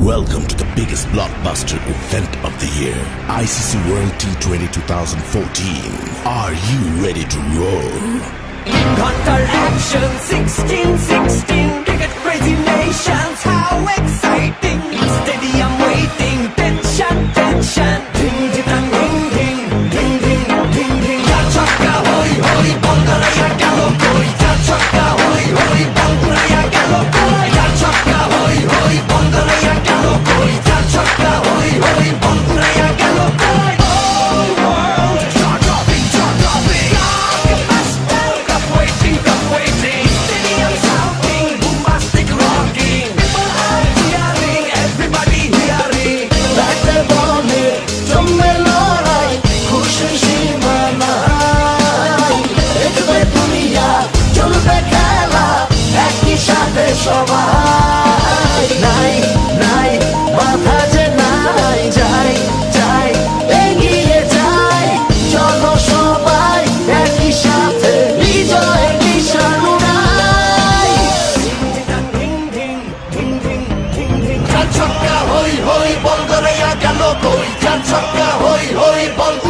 Welcome to the biggest blockbuster event of the year, ICC World T20 2014. Are you ready to roll? Qatar action 16-16, cricket crazy nations, how exciting! Stadium waiting, tension, tension. Ding ding ding ding ding ding ding ding. Ya chakka hoi hoi, Bangalaya gelo koi. Ya chakka hoi hoi, Bangalaya gelo koi. Ya chakka hoi hoi, Bangalaya gelo koi. Ya chakka hoi hoi, Bangalaya gelo koi. Oh world, jaw dropping, jaw dropping. Blockbuster, cup waiting, cup waiting. Stadium shouting, bombastic rocking. People are cheering, everybody hearing. Like the bone, জমে লড়াই, খুশির সীমা নাই। দেখবে দুনিয়া, চলবে খেলা, একই সাথে সবাই। নাই নাই বাধা যে নাই, যাই যাই এগিয়ে যাই। চলো সবাই একই সাথে, বিজয়ের নিশান উড়াই। Ding ding ding ding ding ding. চার ছক্কা হই হই, বল গড়াইয়া গেল কই। চার ছক্কা হই হই, বল